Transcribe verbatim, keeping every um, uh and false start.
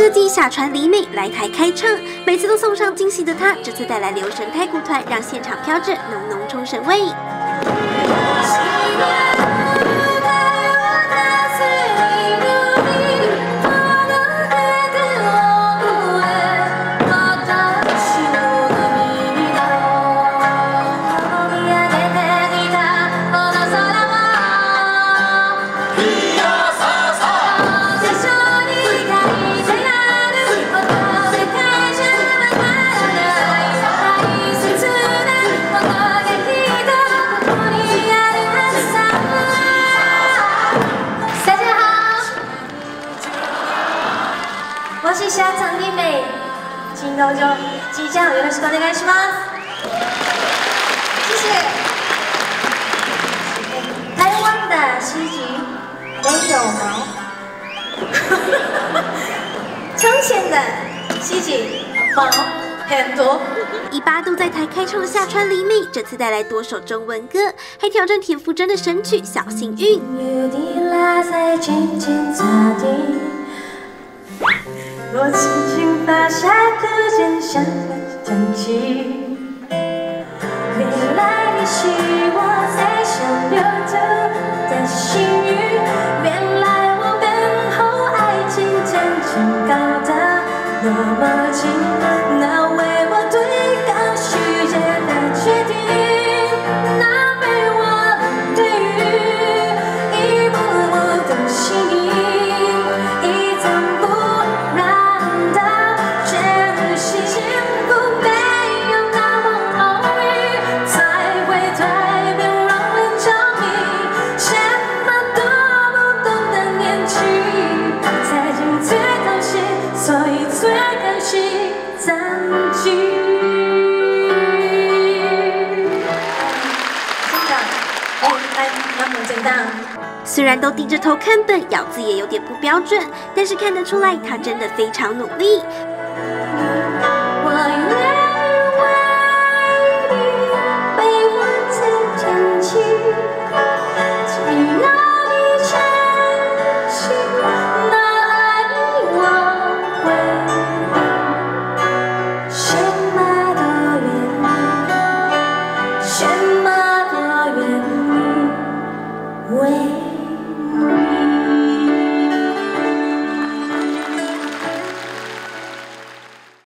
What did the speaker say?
歌姬下川里美来台开唱，每次都送上惊喜的她，这次带来流神太鼓团，让现场飘着浓浓冲绳味。 我是下川里美，请登場、じいちゃんよろしくお願いします。谢谢。台湾的西吉没有毛，从前的西吉毛很多。 一八度在台开唱的下川里美，这次带来多首中文歌，还挑战田馥甄的神曲《小幸运》。 我轻轻发下个简香的香气，未来也许我在想留着的幸运，原来我等候爱情渐渐高达那么近，那为我对抗世界的决定，那被我对于一幕幕的心意，一张不。 虽然都低着头看本，咬字也有点不标准，但是看得出来他真的非常努力。